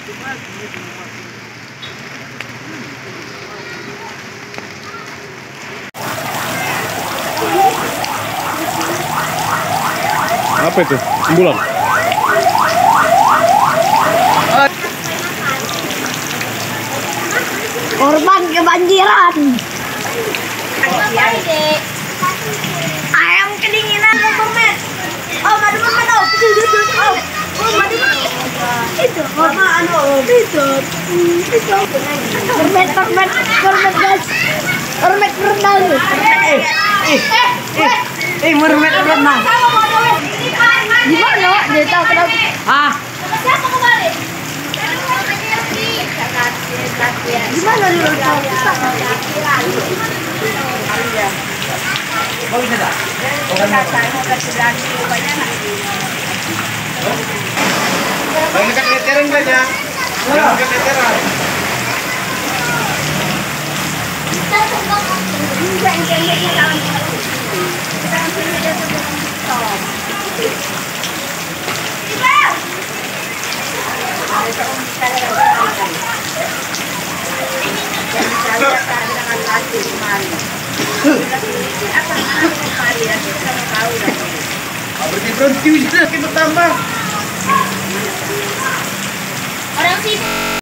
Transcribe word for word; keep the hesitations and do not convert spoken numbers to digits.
Apa itu? Bulan? Korban kebanjiran. Ayam kedinginan permen. Oh, madu mana? Oh, oh, madu mana? Itu, mama anu, itu, itu. Permen, permen, permen guys. Permen renang. Eh, eh, eh, eh, mermet renang. Gimana? Dia tahu kenapa? Ah. Siapa kembali? Gimana dulu? Oh, bisa tak? Jangan dekat meteran saja. Jangan dekat meteran. Berhenti berhenti sudah kita tambah. Orang sih.